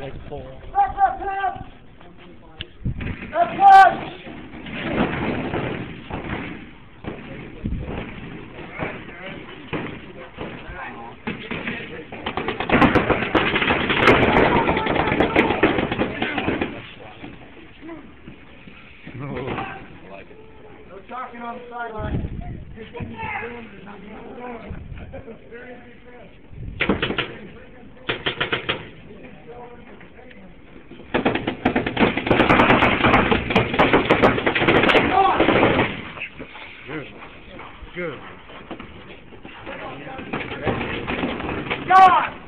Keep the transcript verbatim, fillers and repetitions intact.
like four. Back up, Pam! That's one! No talking on the sideline. Good. Good. God!